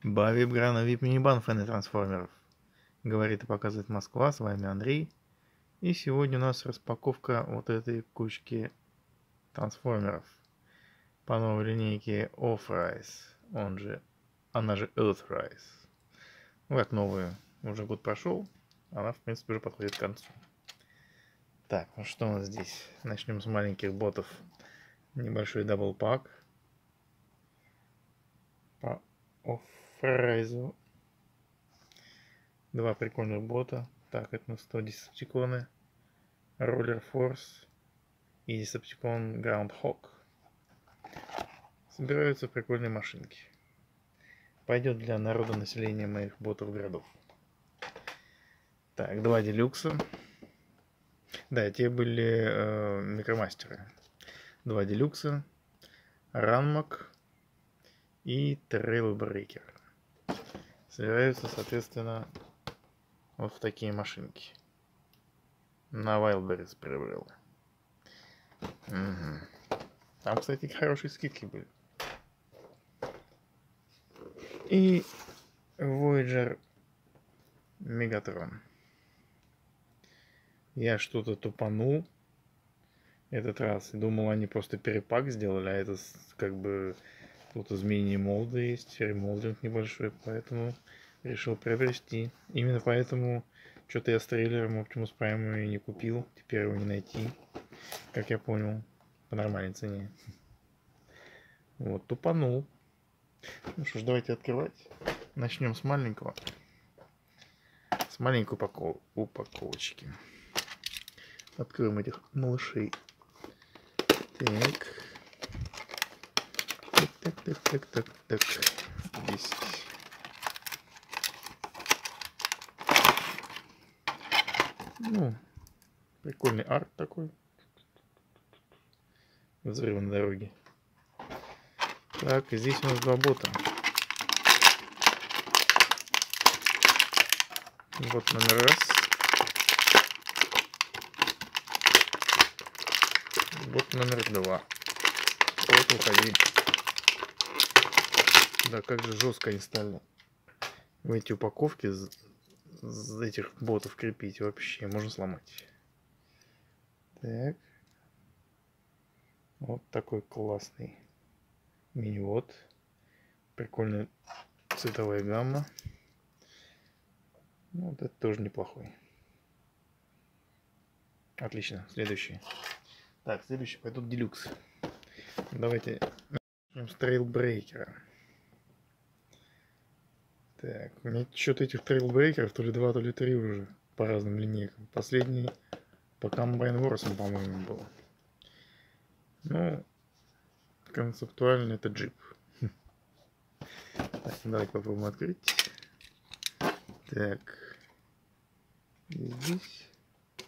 VIP Грана VIP Минибан фэны трансформеров. Говорит и показывает Москва, с вами Андрей. И сегодня у нас распаковка вот этой кучки трансформеров по новой линейке Off-Rise, она же Earthrise. Ну как новую, уже год прошел, она в принципе уже подходит к концу. Так, ну что у нас здесь? Начнем с маленьких ботов. Небольшой даблпак по Off-Rise. Два прикольных бота. Так, это на 100 Decepticon, Roller Force и Decepticon Groundhog. Собираются прикольные машинки. Пойдет для народонаселения моих ботов городов. Так, два делюкса. Да, те были микромастеры. Два делюкса, Ранмак и Трейлбрейкер. Собираются, соответственно, вот в такие машинки. На Wildberries приобрел. Угу. Там, кстати, хорошие скидки были. И Voyager Megatron. Я что-то тупанул этот раз. Думал, они просто перепак сделали, а это как бы тут изменение молда есть, ремолдинг небольшой, поэтому решил приобрести. Именно поэтому что-то я с трейлером Optimus Prime и не купил. Теперь его не найти, как я понял, по нормальной цене. Вот, тупанул. Ну что ж, давайте открывать. Начнем с маленького. С маленькой упаковочки. Откроем этих малышей. Так. Так. Здесь. Ну, прикольный арт такой. Взрыв на дороге. Так, и здесь у нас два бота. Вот номер раз. Вот номер два. Вот уходи. Да, как же жестко они стали в эти упаковки этих ботов крепить. Вообще можно сломать. Так. Вот такой классный мини-бот. Прикольная цветовая гамма. Ну, вот это тоже неплохой. Отлично. Следующий. Так, следующий пойдут делюкс. Давайте начнем с Трейлбрейкера. Так, у меня что-то этих трейлбрейкеров то ли 2, то ли 3 уже по разным линейкам. Последний по Combine Wars, по-моему, был. Ну, концептуально это джип. Так, давайте попробуем открыть. Так. Здесь.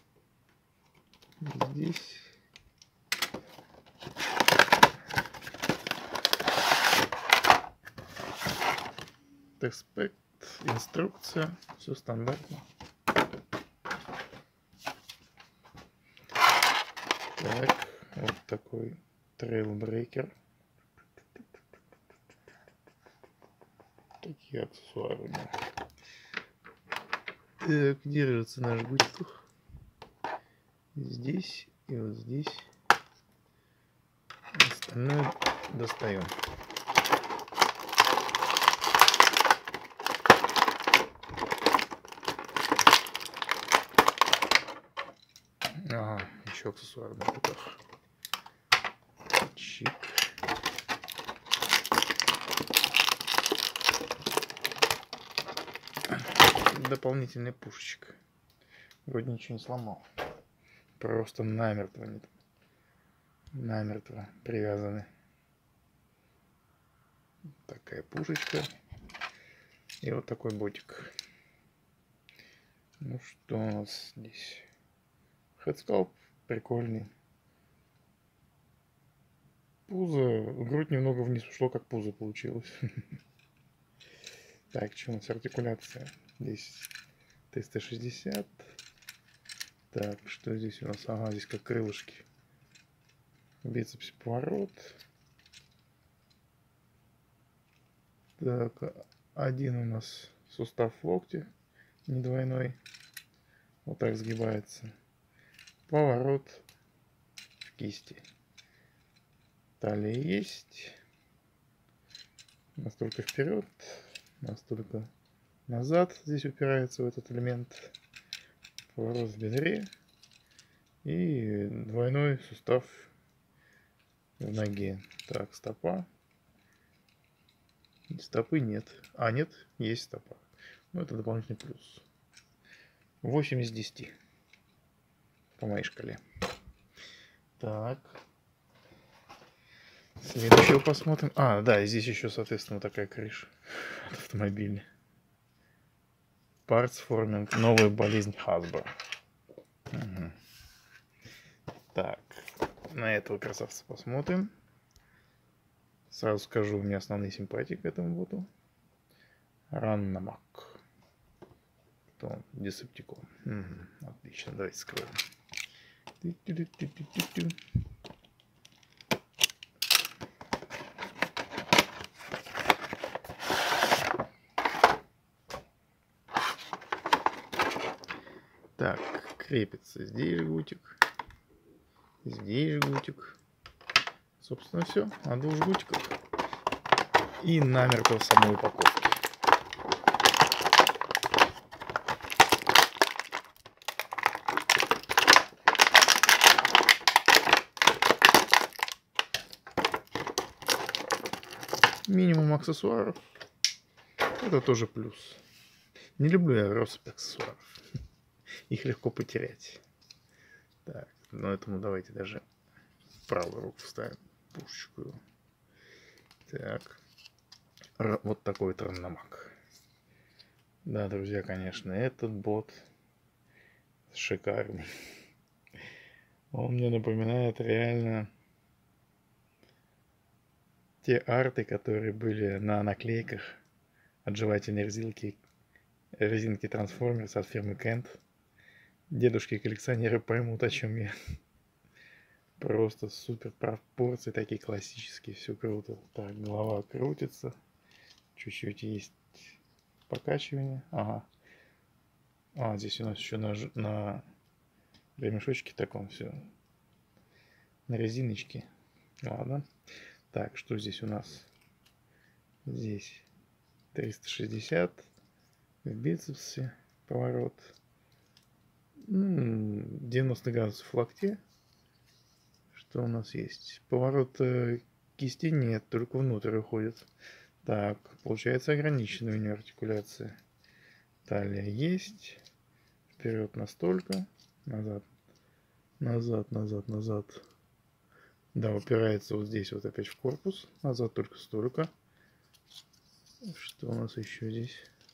Текспект, инструкция, все стандартно. Так, вот такой трейлбрейкер. Такие аксессуары. Да. Так, держится на жгутиках. Здесь и вот здесь. Остальное достаем. Ага, еще аксессуар на руках. Чик. Дополнительная пушечка. Вроде ничего не сломал. Просто намертво привязаны. Такая пушечка. И вот такой ботик. Ну что у нас здесь? Хедскалп прикольный. Пузо. Грудь немного вниз ушло, как пузо получилось. Так, что у нас артикуляция? Здесь 360. Так, что здесь у нас? Ага, здесь как крылышки. Бицепс поворот. Так, один у нас сустав в локте, не двойной. Вот так сгибается. Поворот в кисти. Талия есть. Настолько вперед, настолько назад. Здесь упирается в этот элемент. Поворот в бедре. И двойной сустав в ноге. Так, стопа. Стопы нет. А, нет, есть стопа. Ну, это дополнительный плюс. 8 из 10. По моей шкале. Так. Следующего посмотрим. А, да, здесь еще, соответственно, такая крыша от автомобиля. Parts Forming. Новая болезнь Hasbro. Угу. Так. На этого красавца посмотрим. Сразу скажу, у меня основные симпатии к этому боту. Раннамак. Десептикон. Угу. Отлично, давайте скроем. Так, крепится здесь жгутик. Здесь жгутик. Собственно, все. На двух жгутиках. И намертво в самой упаковке. Минимум аксессуаров. Это тоже плюс. Не люблю я россыпь аксессуаров. Их легко потерять. Так, поэтому давайте даже правую руку вставим. Пушечку. Так. Вот такой вот раннамак. Да, друзья, конечно, этот бот шикарный. Он мне напоминает реально те арты, которые были на наклейках от жевательной резинки Transformers от фирмы Kent. Дедушки-коллекционеры поймут, о чем я. Просто супер пропорции, такие классические, все круто. Так, голова крутится. Чуть-чуть есть покачивание. Ага. А, здесь у нас еще на ремешочке таком все. На резиночке. Ладно. Так, что здесь у нас? Здесь 360. В бицепсе поворот. 90 градусов в локте. Что у нас есть? Поворот кисти нет, только внутрь уходит. Так, получается ограниченная у нее артикуляция. Талия есть. Вперед настолько. Назад. Назад, назад, назад. Да, упирается вот здесь вот опять в корпус. Назад только столько. Что у нас еще здесь?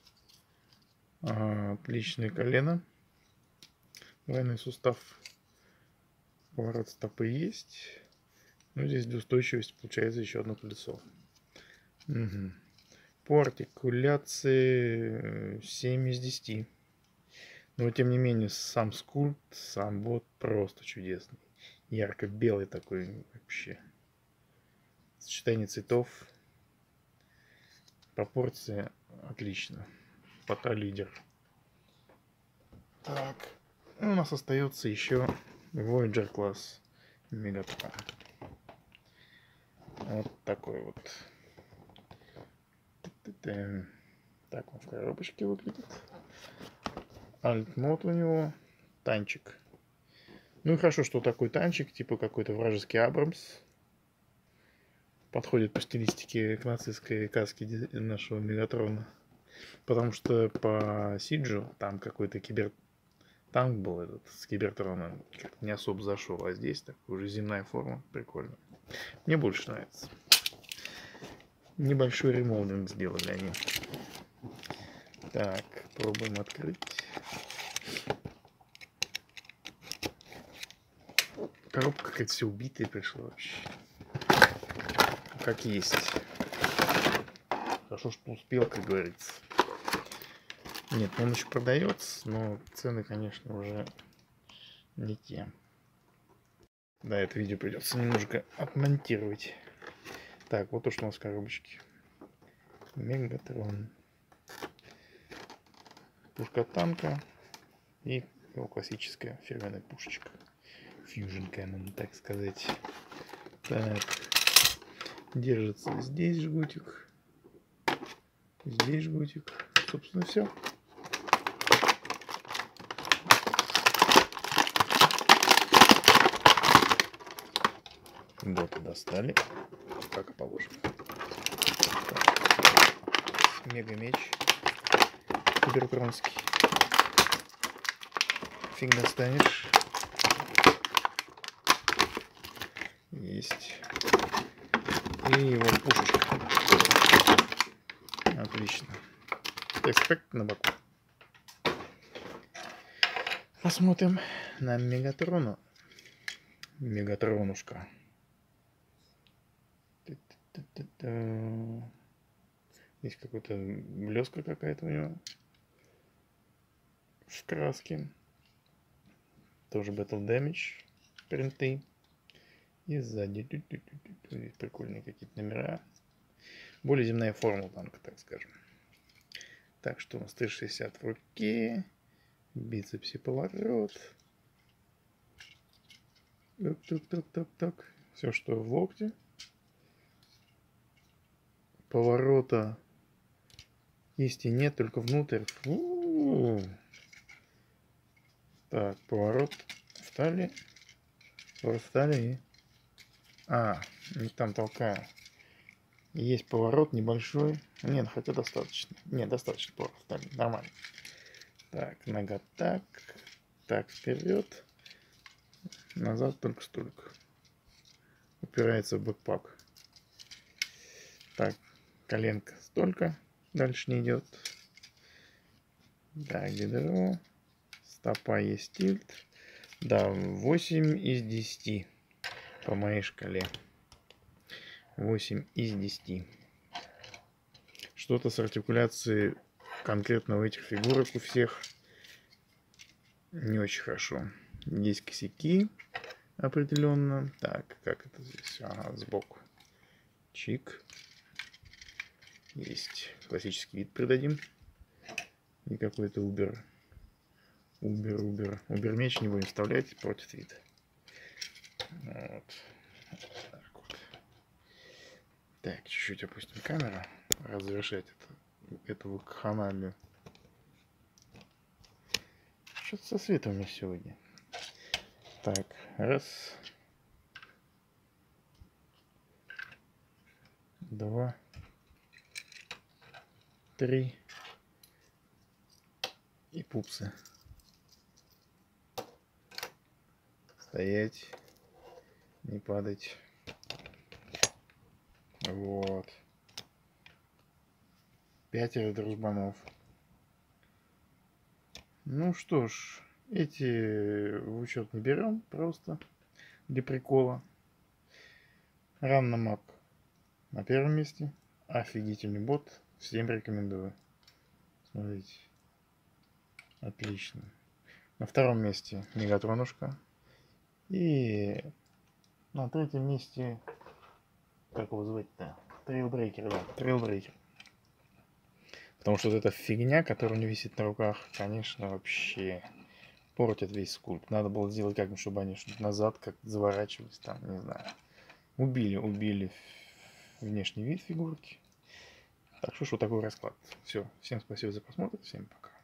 Отличное колено. Двойной сустав. Поворот стопы есть. Ну, здесь для устойчивости получается еще одно колесо. Угу. По артикуляции 7 из 10. Но тем не менее, сам скульпт, сам бот просто чудесный. Ярко-белый такой вообще. Сочетание цветов. Пропорции отлично. Пота лидер. Так. У нас остается еще Voyager класс Мегатрон. Вот такой вот. Так он в коробочке выглядит. Альт-мод у него. Танчик. Ну и хорошо, что такой танчик, типа какой-то вражеский Абрамс. Подходит по стилистике к нацистской каске нашего Мегатрона. Потому что по Сиджу там какой-то танк был этот с Кибертроном. Как-то не особо зашел. А здесь так уже земная форма. Прикольно. Мне больше нравится. Небольшой ремолдинг сделали они. Так, пробуем открыть. Коробка какая-то все убитая пришла вообще. Как есть. Хорошо, что успел, как говорится. Нет, он еще продается, но цены, конечно, уже не те. Да, это видео придется немножко отмонтировать. Так, вот то, что у нас в коробочке. Мегатрон. пушка танка и его классическая фирменная пушечка. Fusion Cannon, так сказать. Так. Держится здесь жгутик. Здесь жгутик. Собственно, все. Вот, достали. Как и положено. Мега меч. Киберкронский. Фиг достанешь. Есть. И его пушечка. Отлично. Экспект на боку. Посмотрим на Мегатрону. Мегатронушка. Здесь какой-то блеска какая-то у него в краске. Тоже Battle Damage принты. И сзади прикольные какие-то номера. Более земная форма танка, так скажем. Так, что у нас 360 в руке. Бицепсе поворот. Так. Все, что в локте. Поворота есть и нет, только внутрь. Так, поворот встали. Поворот встали и... не там толкаю. Есть поворот небольшой. Нет, хотя достаточно. Нет, достаточно поворот встали. Нормально. Так, нога так. Так, вперед. Назад только столько. Упирается в бэкпак. Так, коленка столько. Дальше не идет. Так, бедро. Стопа есть тильт. Да, 8 из 10 по моей шкале. 8 из 10. Что-то с артикуляцией конкретно у этих фигурок у всех не очень хорошо. Есть косяки определенно. Так, как это здесь? Ага, сбоку. Чик. Есть классический вид придадим. И какой-то убер меч не будем вставлять против вид. Вот. Так вот. Так, чуть-чуть опустим камеру. Разрешать эту вакханалию. Что-то со светом у меня сегодня. Так, раз. 2. 3. И пупсы. Стоять. Не падать. Вот. 5 дружбанов. Ну что ж, эти в учет не берем, просто для прикола. Ранномап на первом месте. Офигительный бот. Всем рекомендую. Смотрите. Отлично. На втором месте Мегатронушка. И на третьем месте, как его звать-то? Трейлбрейкер, да, Трейлбрейкер. Потому что вот эта фигня, которая не висит на руках, конечно, вообще портит весь скульпт. Надо было сделать как-нибудь, чтобы они назад как заворачивались там, не знаю. Убили внешний вид фигурки. Так что вот такой расклад. Все, всем спасибо за просмотр, всем пока.